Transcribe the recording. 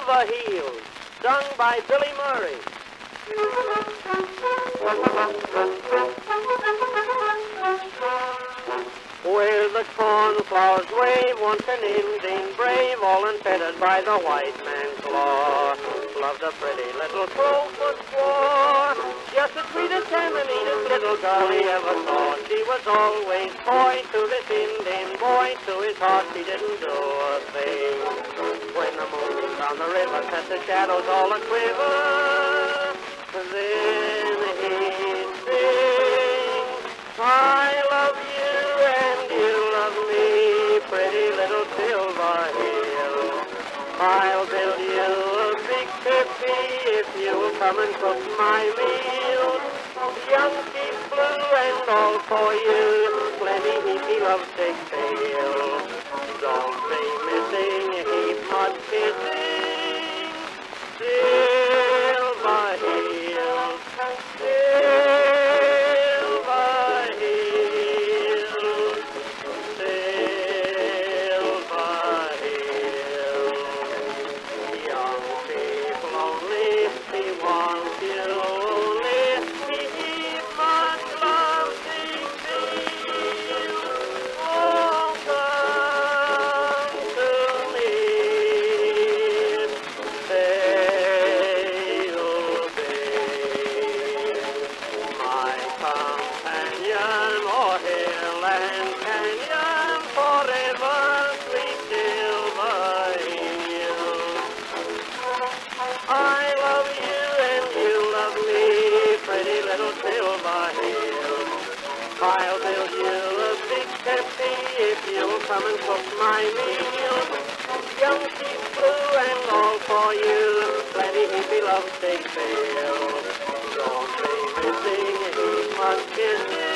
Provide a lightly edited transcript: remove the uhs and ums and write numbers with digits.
Silver Heels, sung by Billy Murray. Where the cornflowers wave, once an Indian brave, all unfettered by the white man's law. Loved a pretty little crowfoot squaw, just the sweetest and the neatest little girl he ever saw. She was always coy to this Indian boy, to his heart she didn't do a thing. When the moon came down the river, set the shadows all a-quiver, then he'd sing, I love you and you love me, pretty little Silver Hill. I'll build you a big tippy if you'll come and cook my meals. Young Keefe blue and all for you, plenty heapy love take tail. Don't be missing heap much kissing, Silver Hill, Silver Hill, Silver Hill. Young people only, he wants you only, he much love they feel. Oh, come to me, they'll be my companion, o'er hill and canyon, forever, sweet Silver Hill. I love you and you love me, pretty little Silver Hill. I'll build you a big teepee if you'll come and cook my meal. Young Keefe blue and all for you, plenty heapy love take fail. Don't be missing, he must kiss you.